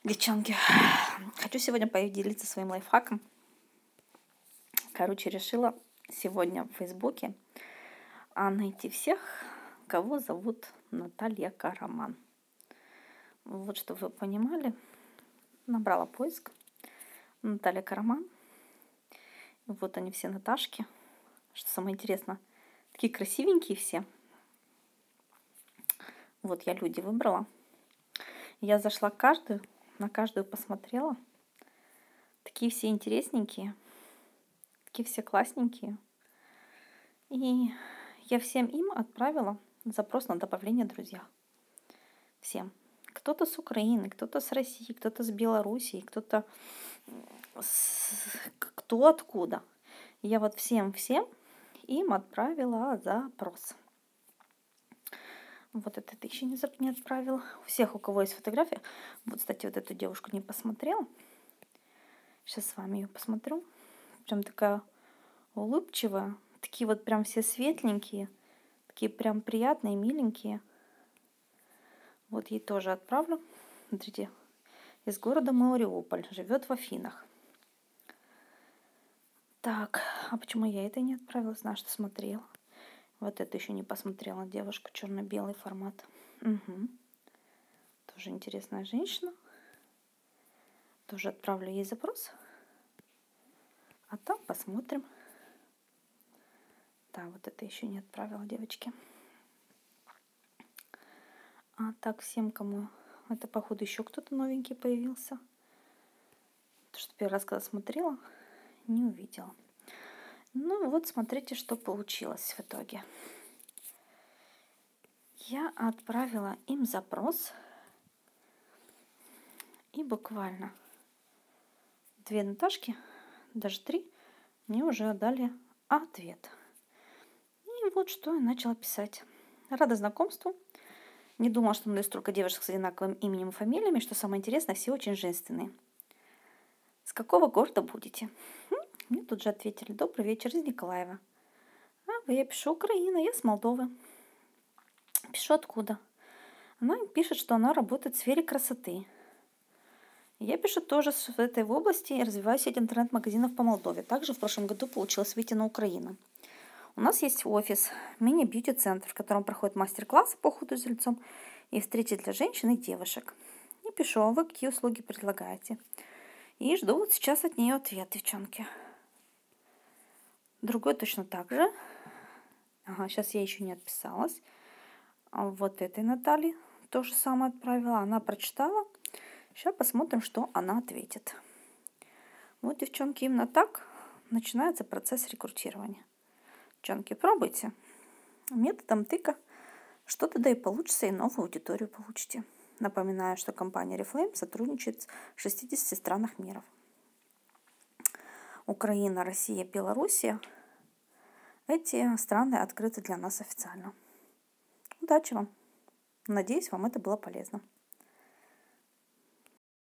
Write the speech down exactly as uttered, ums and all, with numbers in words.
Девчонки, хочу сегодня поделиться своим лайфхаком. Короче, решила сегодня в Фейсбуке найти всех, кого зовут Наталья Караман. Вот, чтобы вы понимали, набрала поиск Наталья Караман. Вот они все Наташки. Что самое интересное, такие красивенькие все. Вот я люди выбрала. Я зашла к каждую, на каждую посмотрела. Такие все интересненькие, такие все классненькие. И я всем им отправила запрос на добавление друзья. Всем. Кто-то с Украины, кто-то с России, кто-то с Белоруссии, кто-то с... кто откуда. Я вот всем-всем им отправила запрос. Вот это ты еще не, не отправила. У всех, у кого есть фотография. Вот, кстати, вот эту девушку не посмотрела. Сейчас с вами ее посмотрю. Прям такая улыбчивая. Такие вот прям все светленькие. Такие прям приятные, миленькие. Вот ей тоже отправлю. Смотрите. Из города Мариуполь. Живет в Афинах. Так, а почему я это не отправила? Знаю, что смотрела. Вот это еще не посмотрела. Девушка, черно-белый формат. Угу. Тоже интересная женщина. Тоже отправлю ей запрос. А там посмотрим. Да, вот это еще не отправила, девочки. А так, всем, кому... Это, походу, еще кто-то новенький появился. Потому что первый раз, когда смотрела, не увидела. Ну, вот смотрите, что получилось в итоге. Я отправила им запрос. И буквально две Наташки, даже три, мне уже отдали ответ. И вот что я начала писать. Рада знакомству. Не думала, что есть столько девушек с одинаковым именем и фамилиями. Что самое интересное, все очень женственные. С какого города будете? Мне тут же ответили: добрый вечер, из Николаева. А вы? Я пишу: Украина, я с Молдовы. Пишу: откуда? Она пишет, что она работает в сфере красоты. Я пишу тоже в этой области и развиваю сеть интернет-магазинов по Молдове. Также в прошлом году получилось выйти на Украину. У нас есть офис, мини-бьюти-центр, в котором проходят мастер-классы по уходу за лицом и встречи для женщин и девушек. И пишу: а вы какие услуги предлагаете? И жду вот сейчас от нее ответ, девчонки. Другой точно так же. Ага, сейчас я еще не отписалась. А вот этой Наталье то же самое отправила. Она прочитала. Сейчас посмотрим, что она ответит. Вот, девчонки, именно так начинается процесс рекрутирования. Девчонки, пробуйте. Методом тыка что-то да и получится, и новую аудиторию получите. Напоминаю, что компания Oriflame сотрудничает в шестидесяти странах мира. Украина, Россия, Белоруссия. Эти страны открыты для нас официально. Удачи вам! Надеюсь, вам это было полезно.